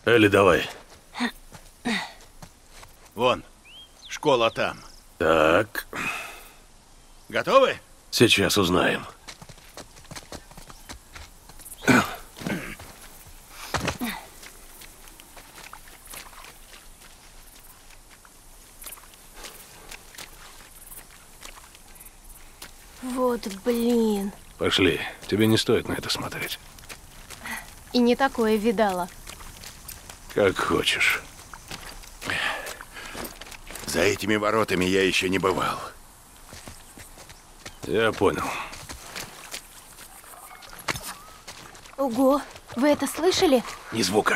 Элли, давай. Вон, школа там. Так, Готовы? сейчас узнаем. Вот блин. Пошли. Тебе не стоит на это смотреть. И не такое видала. Как хочешь. За этими воротами я еще не бывал. Я понял. Ого, вы это слышали? Ни звука.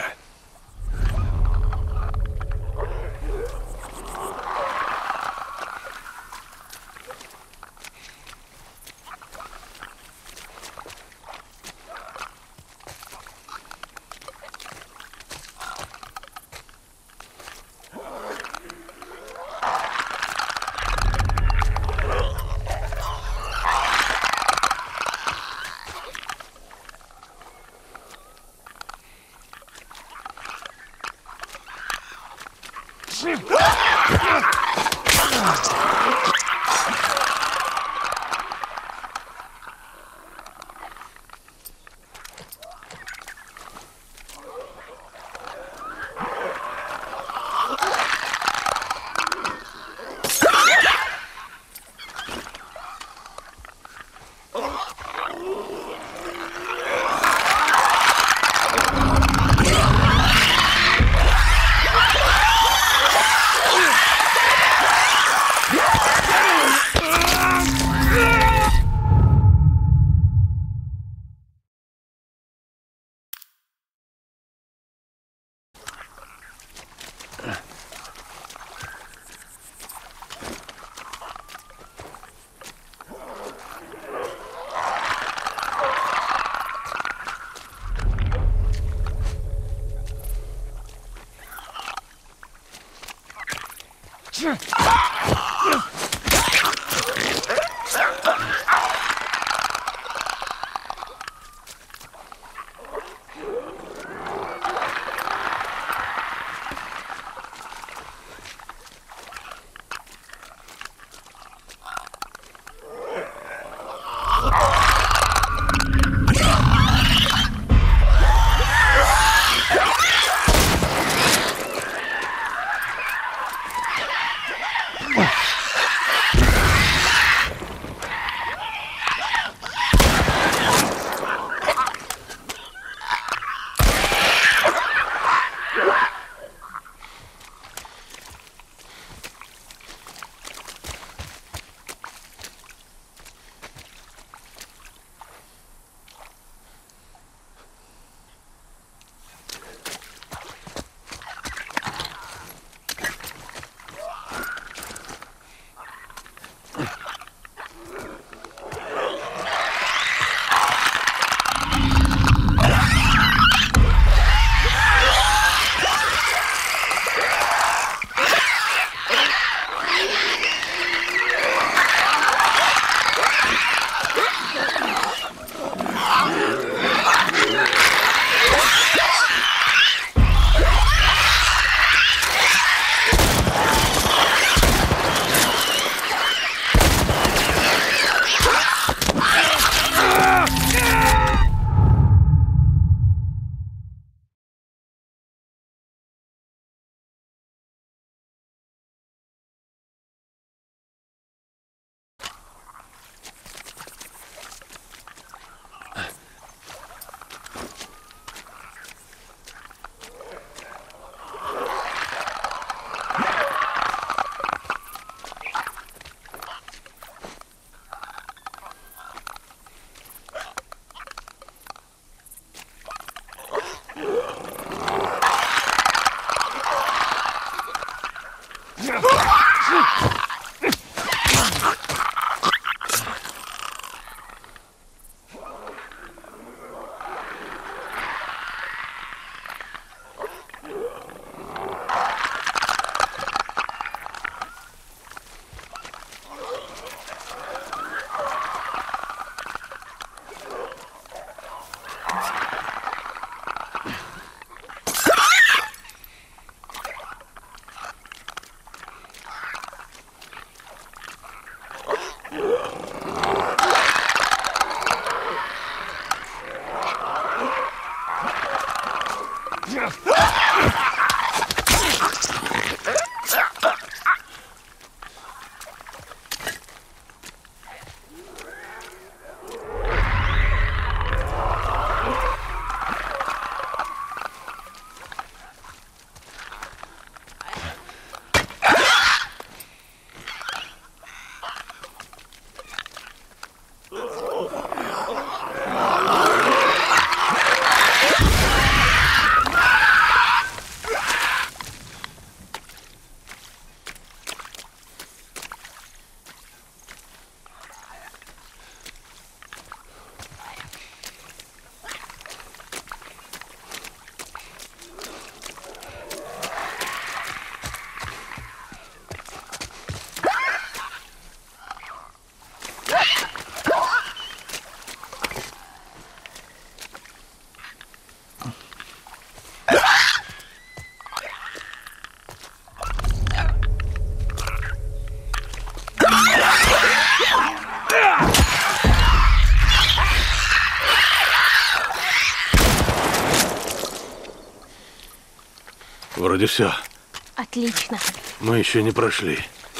Вроде все. Отлично. Мы еще не прошли.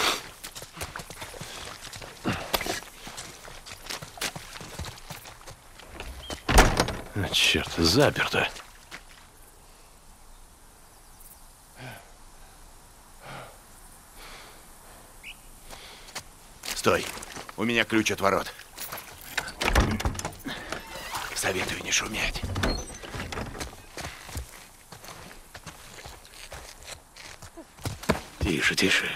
Черт, заперто. Стой. У меня ключ от ворот. Советую не шуметь. Тише, тише.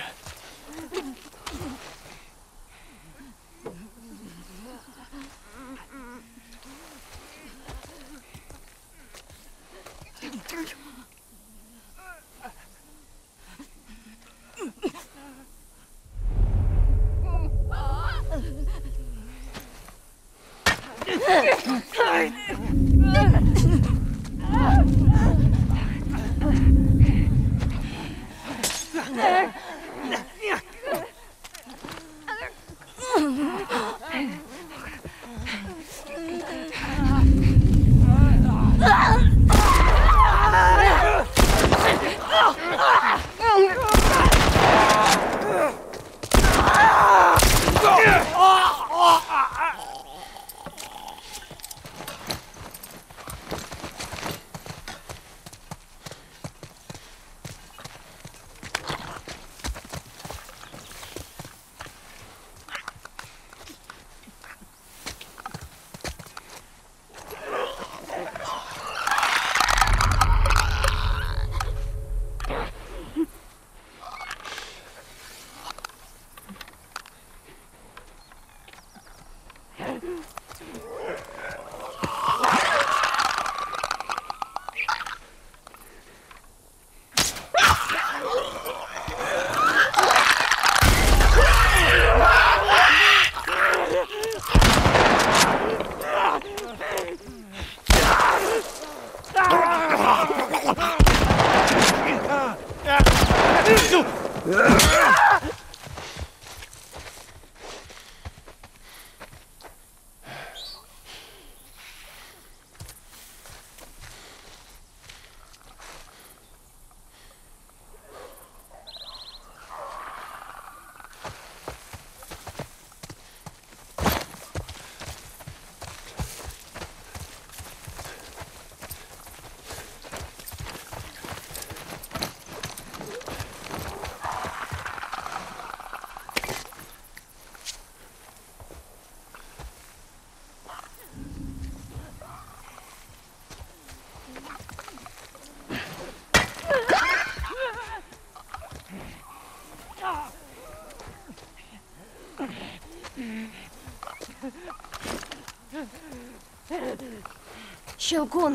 Щелкун.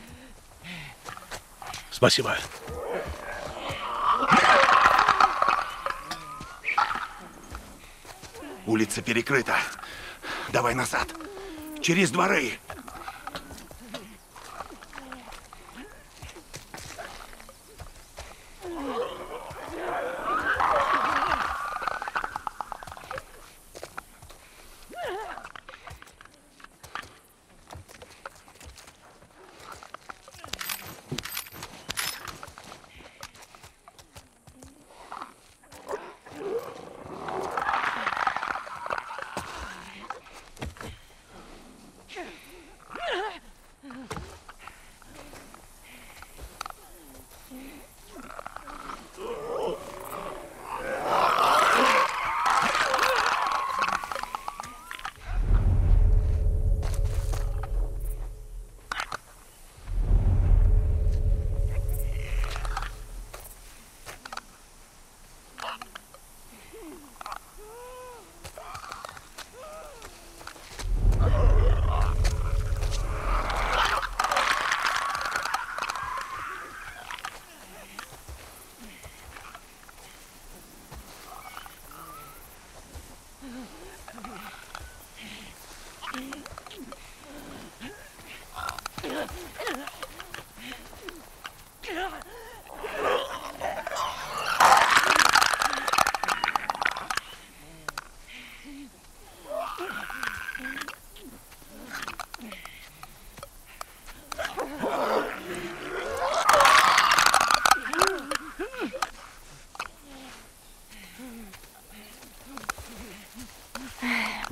Спасибо. Улица перекрыта. Давай назад. Через дворы.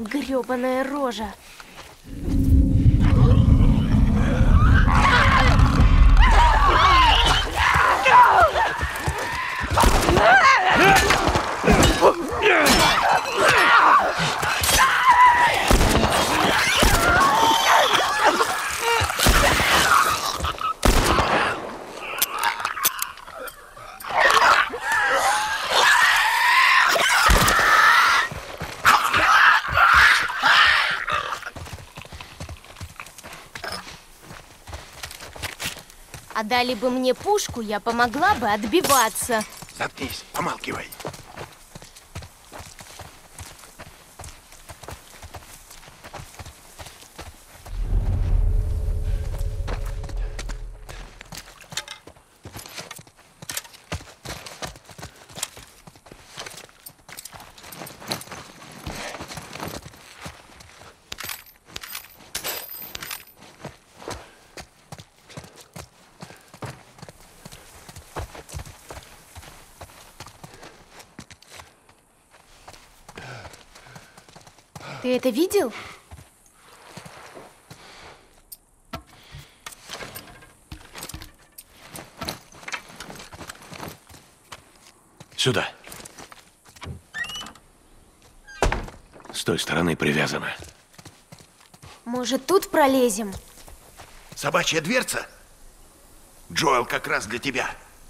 Грёбаная рожа. А дали бы мне пушку, я помогла бы отбиваться. Заткнись, помалкивай. Ты это видел? Сюда. С той стороны привязано. Может, тут пролезем? Собачья дверца? Джоэл как раз для тебя.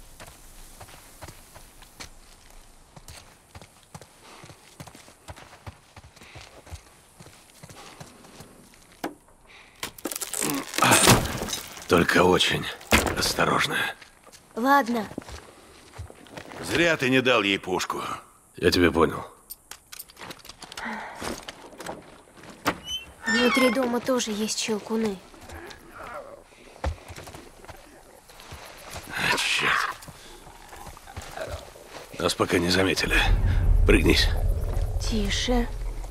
Только очень осторожно. Ладно. Зря ты не дал ей пушку. Я тебя понял. Внутри дома тоже есть щелкуны. Черт. Нас пока не заметили. Прыгнись. Тише.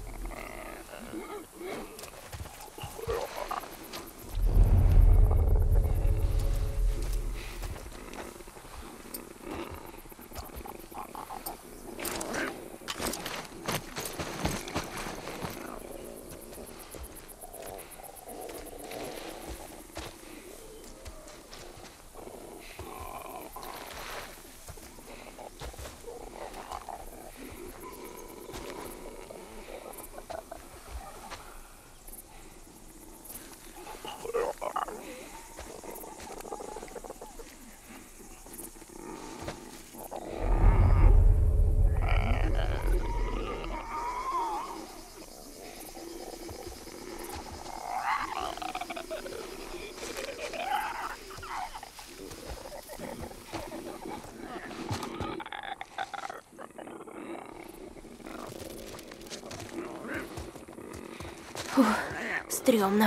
Фух, стрёмно.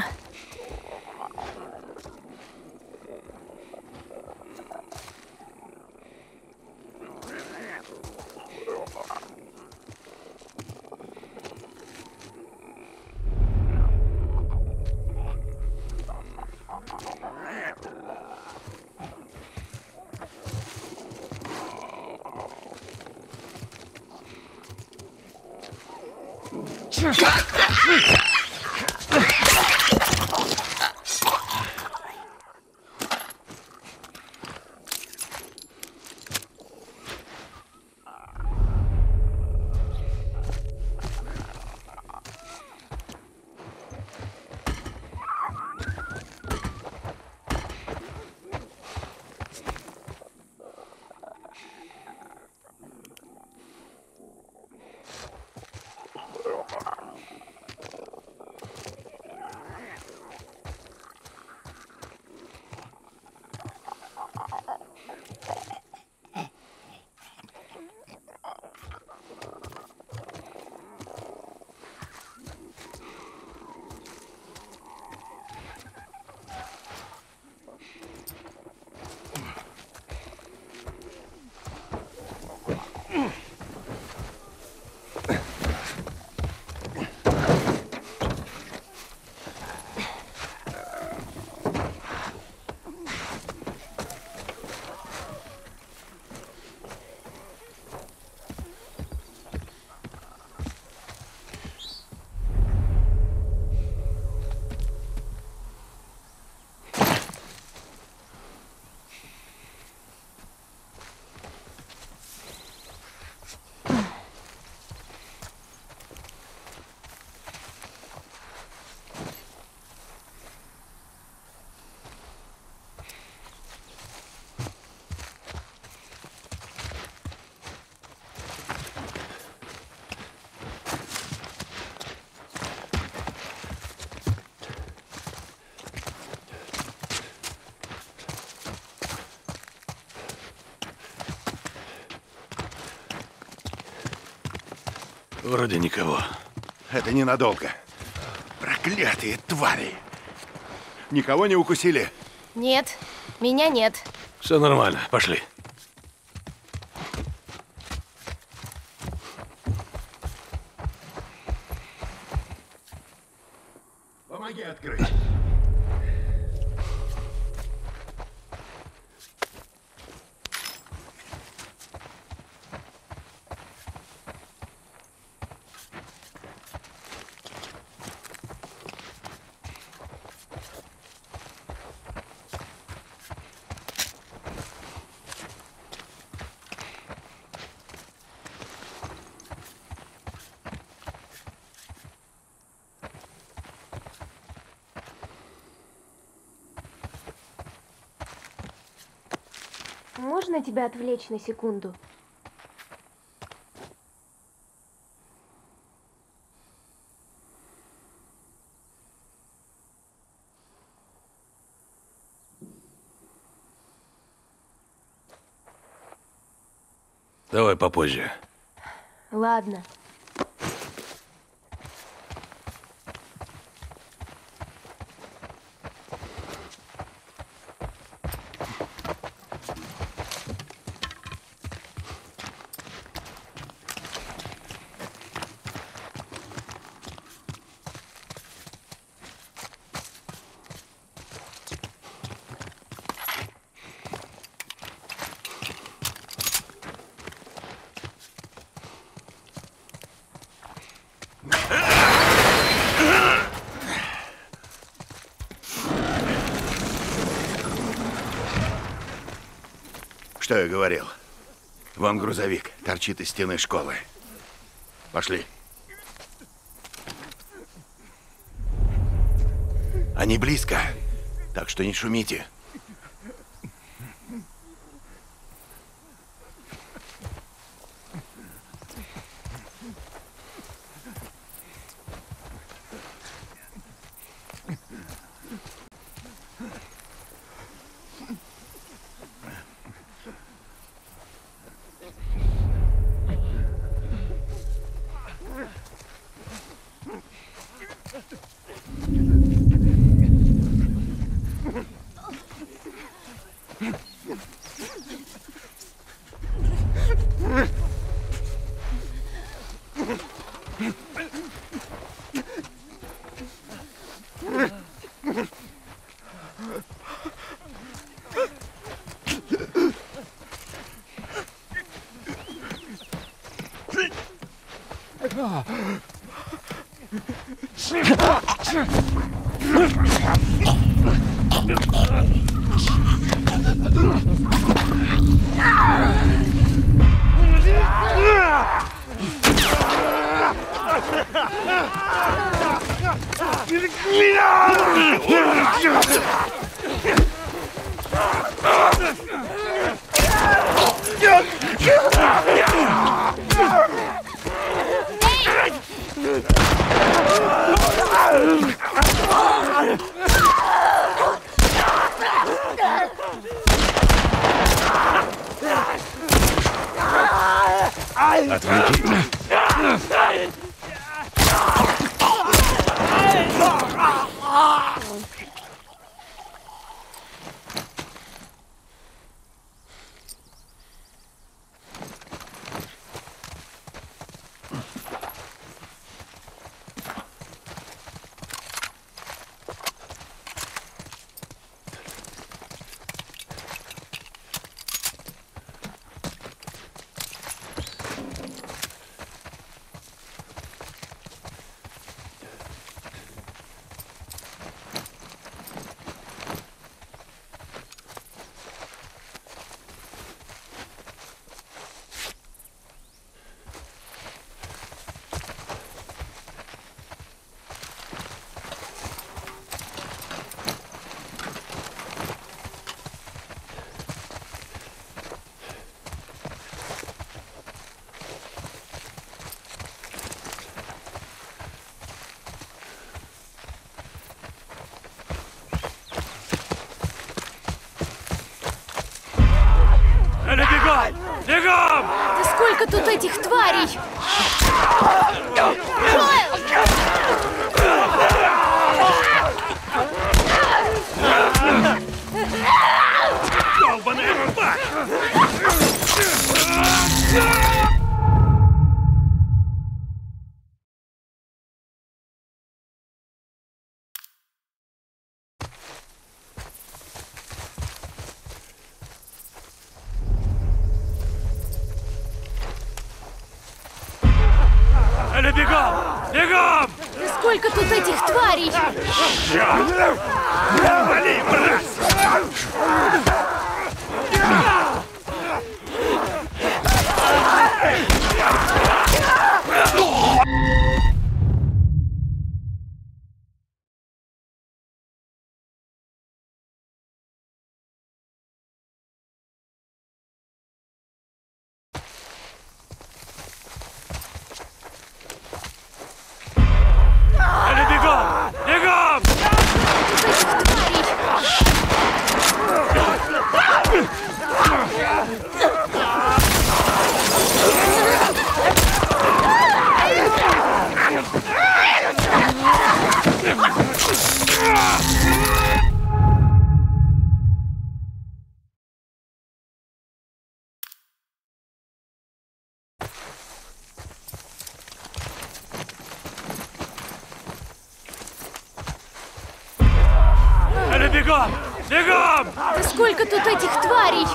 Вроде никого. Это ненадолго. Проклятые твари! Никого не укусили? Нет, меня нет. Все нормально, пошли. Помоги открыть. Можно тебя отвлечь на секунду? Давай попозже. Ладно. Что я говорил? Вон грузовик торчит из стены школы. Пошли. Они близко, так что не шумите. Ты Сколько тут этих тварей! Джоэл! Долбаная рыба! Элли, бегом! Бегом! Да сколько тут этих тварей! Вали, брат! Элли, бегом! Бегом! Элли, бегом! Бегом! Да сколько тут этих тварей!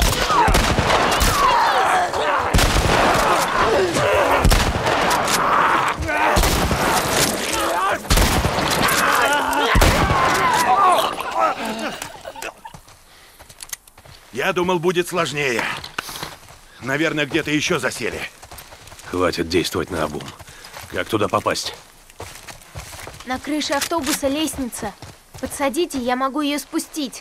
Я думал, будет сложнее. Наверное, где-то еще засели. Хватит действовать наобум. Как туда попасть? На крыше автобуса лестница. Подсадите, я могу ее спустить.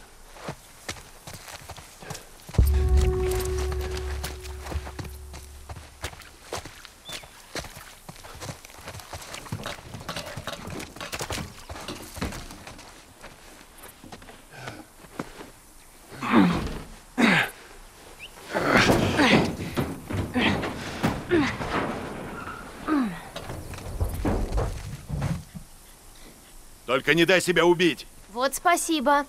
Только не дай себя убить. Вот спасибо.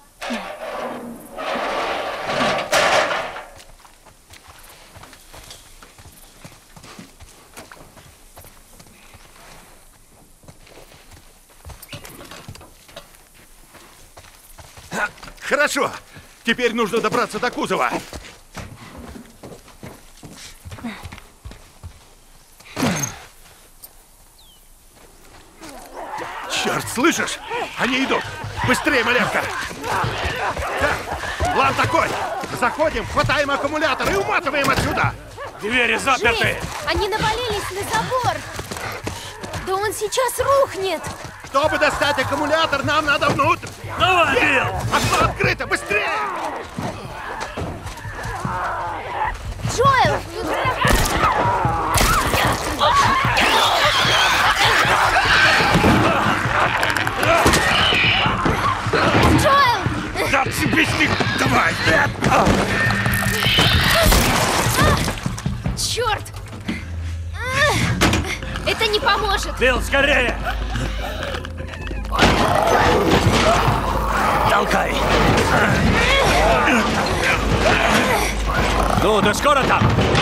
Хорошо. Теперь нужно добраться до кузова. Черт, слышишь? Они идут. Быстрее, малявка. Так, план такой. Заходим, хватаем аккумулятор и уматываем отсюда. Двери заперты! Джейк, они навалились на забор. Да он сейчас рухнет. Чтобы достать аккумулятор, нам надо внутрь. Давай, Билл! Окно открыто, быстрее! Джоэл! Джоэл! Да отцепись ты! Давай! Черт! Это не поможет. Билл, скорее! Толкай! Ну, ты скоро там?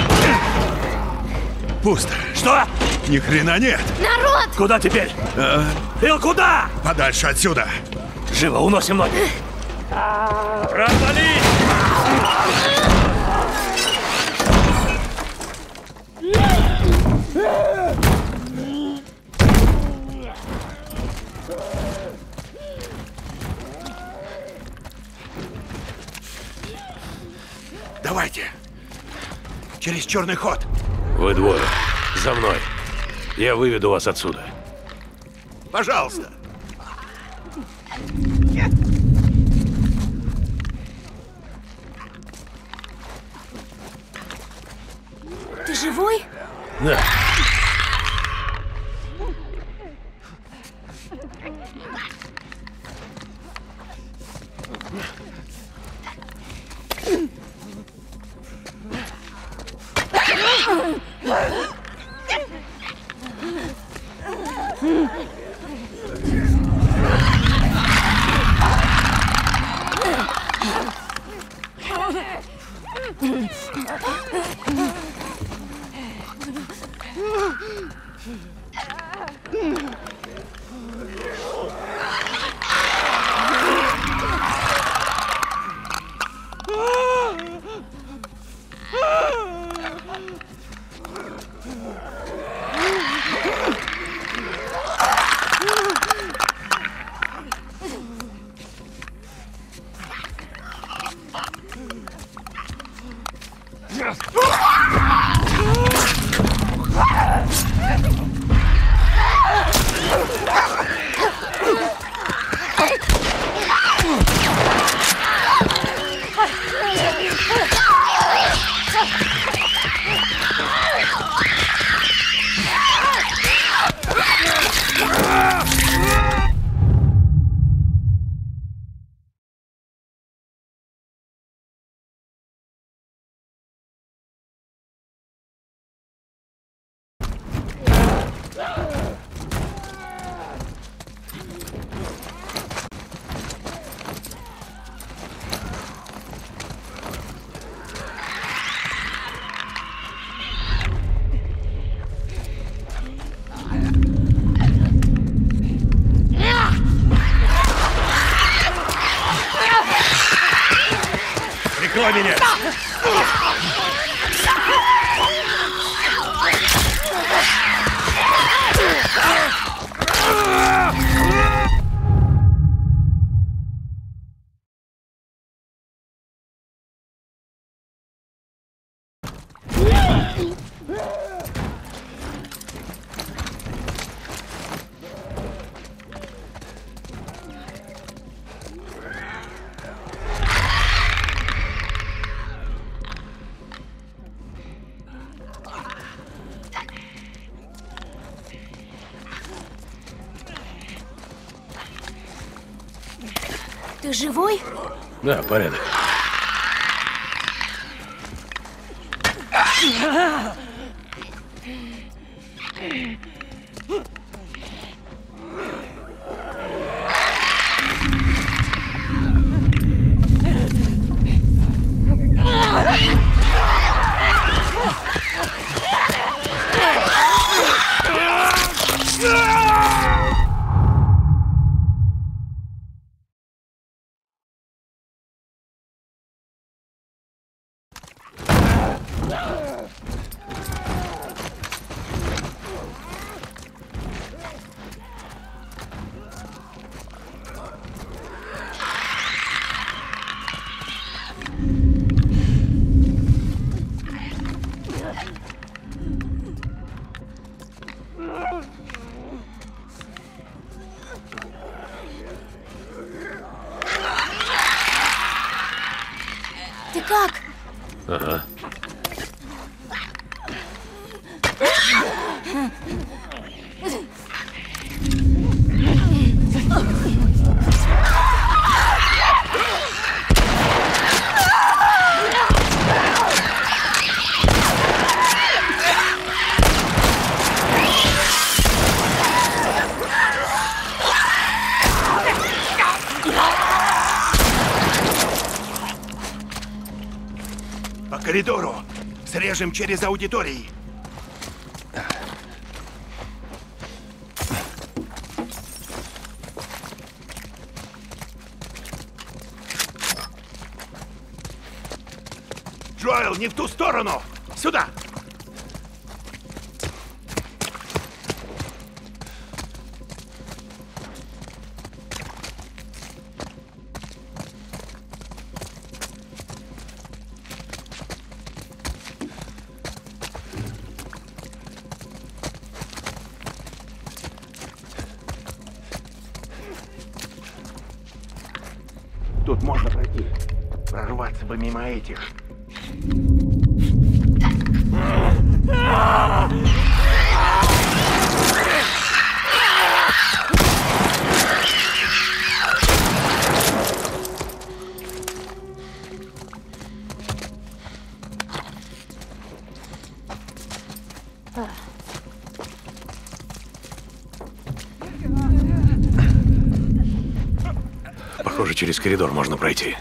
Пусто. Что? Ни хрена нет. Народ! Куда теперь? Билл, куда? Подальше отсюда. Живо, уносим ноги. Развали! Давайте. Через черный ход. Вы двое. За мной. Я выведу вас отсюда. Пожалуйста. Ты живой? Да. Прикрой меня! Ты живой? Да, порядок. Ты как? Ага. По коридору. Срежем через аудитории. Джоэл, не в ту сторону! Сюда! Тут можно пройти. Прорваться бы мимо этих. Похоже, через коридор можно пройти.